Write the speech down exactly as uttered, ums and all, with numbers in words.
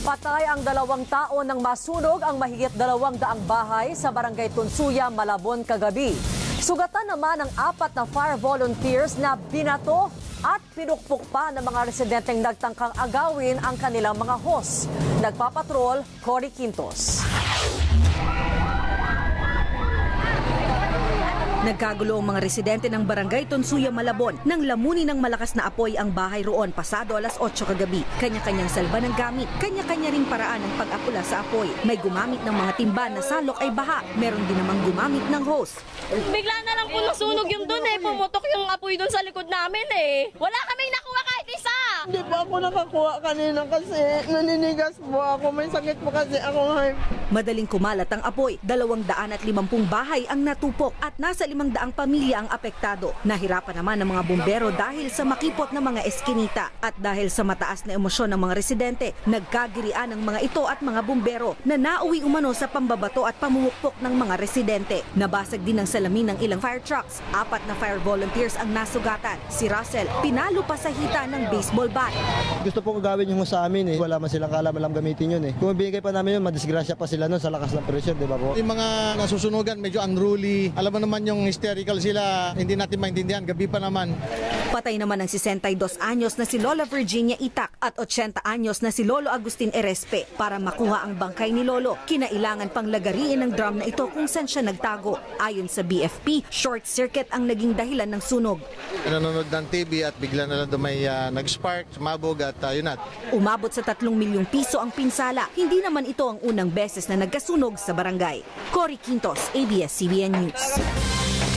Patay ang dalawang tao nang masunog ang mahigit dalawang daang bahay sa Barangay Tonsuya Malabon kagabi. Sugatan naman ang apat na fire volunteers na binato at pinukpok pa ng mga residenteng nagtangkang agawin ang kanilang mga hose. Nagpapatrol, Cory Quintos. Nagkagulo ang mga residente ng Barangay Tonsuya Malabon nang lamunin ng malakas na apoy ang bahay roon pasado alas otso kagabi. Kanya-kanyang salba ng gamit, kanya-kanya ring paraan ng pag-apula sa apoy. May gumamit ng mga timba na salok ay baha, meron din namang gumamit ng hose. Bigla na lang po nasunog yung doon eh, pumutok yung apoy doon sa likod namin eh. Wala kaming nakuha kahit isa! Hindi po ako nakakuha kanina kasi naninigas po ako, may sakit po kasi ako. Madaling kumalat ang apoy, dalawang daan at limampung bahay ang natupok at nasa limang daang pamilya ang apektado. Nahirapan naman ng mga bumbero dahil sa makipot na mga eskinita at dahil sa mataas na emosyon ng mga residente, nagkagirian ang mga ito at mga bumbero na nauwi umano sa pambabato at pamumukpok ng mga residente. Nabasag din ang salamin ng ilang fire trucks. Apat na fire volunteers ang nasugatan. Si Russell, pinalo pa sa hita ng baseball bat. Gusto po gawin yung sa amin eh. Wala man silang kalaman gamitin yun eh. Kung ibigay pa namin yun, madisgrasya pa sila nun sa lakas ng presyon, di ba po? Yung mga nasusunugan, medyo unruly. Alam mo naman yung hysterical sila, hindi natin maintindihan, gabi pa naman. Patay naman ang sesentaydos anyos na si Lola Virginia Itak at otsenta anyos na si Lolo Agustin Erespe. Para makuha ang bangkay ni Lolo, kinailangan pang lagariin ng drum na ito kung saan siya nagtago. Ayon sa B F P, short circuit ang naging dahilan ng sunog. Nanonood ng T V at bigla na lang may uh, nag-spark, sumabog at uh, yun at. Umabot sa tatlong milyong piso ang pinsala. Hindi naman ito ang unang beses na nagkasunog sa barangay. Cory Quintos, A B S C B N News.